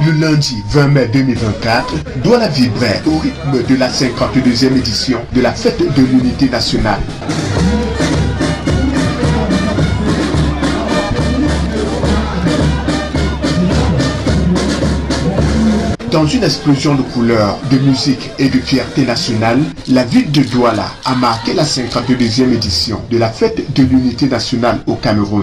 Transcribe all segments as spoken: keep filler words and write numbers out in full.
Le lundi vingt mai deux mille vingt-quatre, Douala vibrait au rythme de la cinquante-deuxième édition de la fête de l'unité nationale. Dans une explosion de couleurs, de musique et de fierté nationale, la ville de Douala a marqué la cinquante-deuxième édition de la fête de l'unité nationale au Cameroun.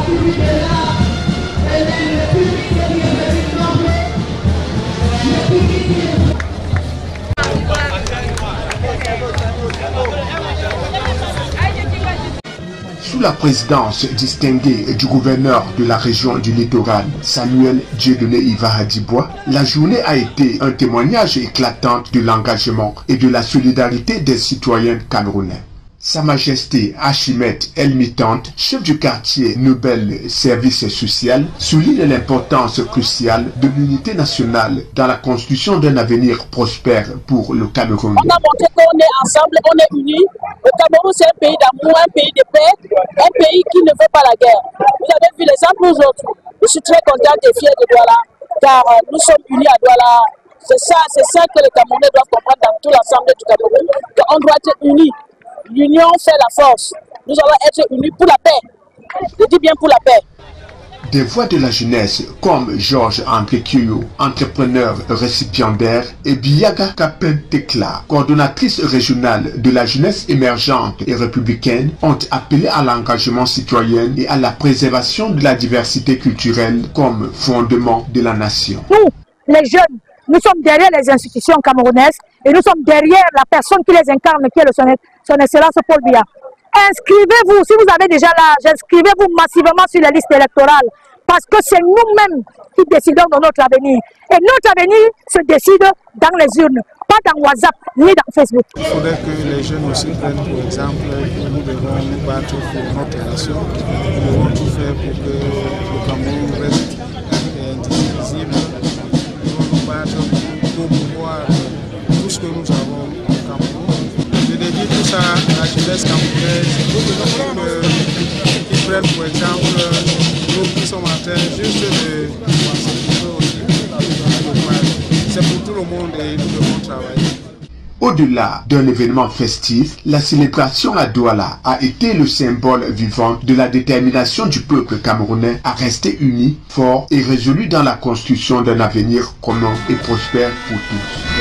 Sous la présidence distinguée du gouverneur de la région du littoral, Samuel Dieudonné Iva-Hadibois, la journée a été un témoignage éclatant de l'engagement et de la solidarité des citoyens camerounais. Sa Majesté Archimède Elmitante, chef du quartier Nobel Service Social, souligne l'importance cruciale de l'unité nationale dans la construction d'un avenir prospère pour le Cameroun. On a montré qu'on est ensemble, on est unis. Le Cameroun, c'est un pays d'amour, un pays de paix, un pays qui ne veut pas la guerre. Vous avez vu l'exemple aujourd'hui. Je suis très contente et fière de Douala, car nous sommes unis à Douala. C'est ça, c'est ça que les Camerounais doivent comprendre dans tout l'ensemble du Cameroun, qu'on doit être unis. L'union fait la force. Nous allons être unis pour la paix. Je dis bien pour la paix. Des voix de la jeunesse comme Georges André Kyoyo, entrepreneur récipiendaire, et Biaga Kapentekla, coordonnatrice régionale de la jeunesse émergente et républicaine, ont appelé à l'engagement citoyen et à la préservation de la diversité culturelle comme fondement de la nation. Nous, les jeunes, nous sommes derrière les institutions camerounaises et nous sommes derrière la personne qui les incarne, qui est le son, son Excellence Paul Biya. Inscrivez-vous, si vous avez déjà l'âge, inscrivez-vous massivement sur les listes électorales parce que c'est nous-mêmes qui décidons de notre avenir. Et notre avenir se décide dans les urnes, pas dans WhatsApp ni dans Facebook. Il faudrait que les jeunes aussi prennent pour exemple que nous devons nous battre pour notre nation. Nous devons tout faire pour que le Cameroun reste indivisible. Nous devons nous battre pour pouvoir tout ce que nous avons au Cameroun. Je dédie tout ça à la jeunesse camerounaise qui prennent pour exemple nous qui sommes en train juste de c'est pour tout le monde et nous devons travailler. Au-delà d'un événement festif, la célébration à Douala a été le symbole vivant de la détermination du peuple camerounais à rester uni, fort et résolu dans la construction d'un avenir commun et prospère pour tous.